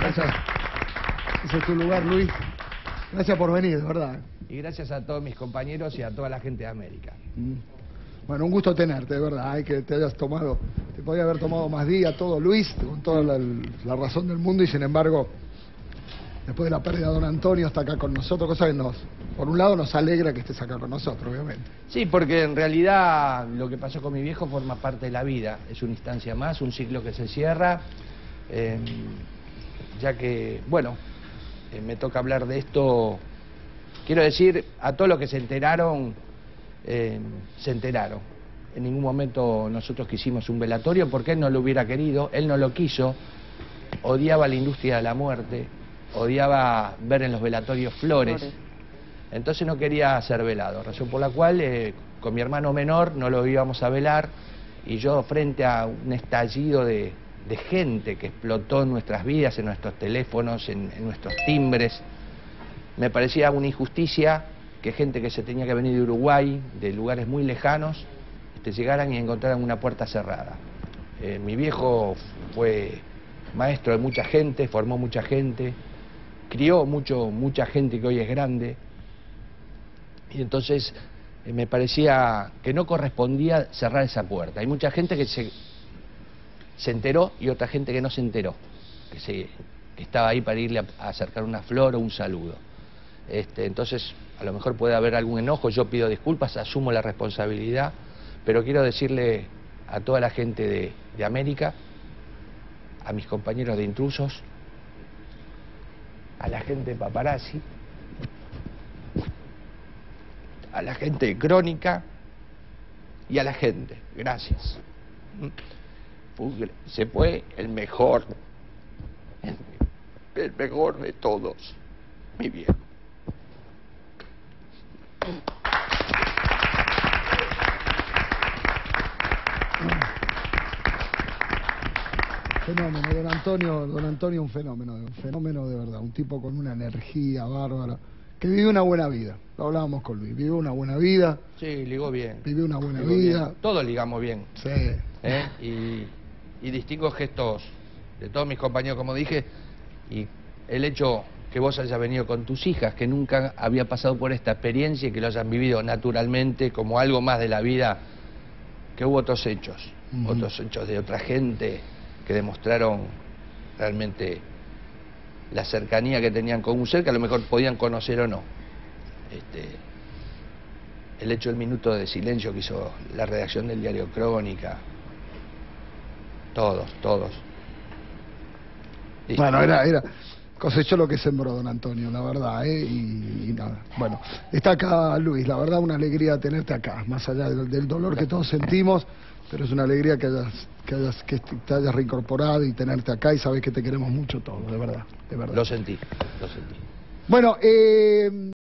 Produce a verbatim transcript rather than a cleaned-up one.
Gracias. Ese es tu lugar, Luis. Gracias por venir, de verdad. Y gracias a todos mis compañeros y a toda la gente de América. Mm. Bueno, un gusto tenerte, de verdad, hay que te hayas tomado, te podía haber tomado más días, todo Luis, con toda la, la razón del mundo, y sin embargo, después de la pérdida de don Antonio, está acá con nosotros, cosa que nos, por un lado nos alegra que estés acá con nosotros, obviamente. Sí, porque en realidad lo que pasó con mi viejo forma parte de la vida, es una instancia más, un ciclo que se cierra, eh, ya que, bueno, eh, me toca hablar de esto. Quiero decir, a todos los que se enteraron, eh, se enteraron. En ningún momento nosotros quisimos un velatorio porque él no lo hubiera querido, él no lo quiso, odiaba la industria de la muerte, odiaba ver en los velatorios flores, flores. Entonces no quería ser velado, razón por la cual eh, con mi hermano menor no lo íbamos a velar, y yo, frente a un estallido de, de gente que explotó en nuestras vidas, en nuestros teléfonos, en, en nuestros timbres, me parecía una injusticia que gente que se tenía que venir de Uruguay, de lugares muy lejanos, este, llegaran y encontraran una puerta cerrada. Eh, mi viejo fue maestro de mucha gente, formó mucha gente, crió mucho, mucha gente que hoy es grande, y entonces eh, me parecía que no correspondía cerrar esa puerta. Hay mucha gente que se, se enteró y otra gente que no se enteró, que, se, que estaba ahí para irle a, a acercar una flor o un saludo. Este, entonces, a lo mejor puede haber algún enojo, yo pido disculpas, asumo la responsabilidad, pero quiero decirle a toda la gente de, de América, a mis compañeros de Intrusos, a la gente de Paparazzi, a la gente de Crónica y a la gente, gracias. Se fue el mejor, el mejor de todos, mi viejo. Fenómeno, don Antonio, don Antonio un fenómeno, un fenómeno de verdad, un tipo con una energía bárbara, que vive una buena vida, lo hablábamos con Luis, vive una buena vida. Sí, ligó bien. Vive una buena ligó vida. Bien. Todos ligamos bien. Sí. ¿Eh? Y, y distingo gestos de todos mis compañeros, como dije, y el hecho que vos hayas venido con tus hijas, que nunca había pasado por esta experiencia y que lo hayan vivido naturalmente como algo más de la vida, que hubo otros hechos, uh-huh. otros hechos de otra gente que demostraron realmente la cercanía que tenían con un ser que a lo mejor podían conocer o no. Este, el hecho del minuto de silencio que hizo la redacción del diario Crónica, todos, todos. Listo. Bueno, era, era, cosechó lo que sembró don Antonio, la verdad, ¿eh? Y, y nada. Bueno, está acá Luis, la verdad una alegría tenerte acá, más allá del, del dolor que todos sentimos, pero es una alegría que hayas, que hayas, que te hayas reincorporado y tenerte acá, y sabes que te queremos mucho todos, de verdad, de verdad. Lo sentí, lo sentí. Bueno, eh...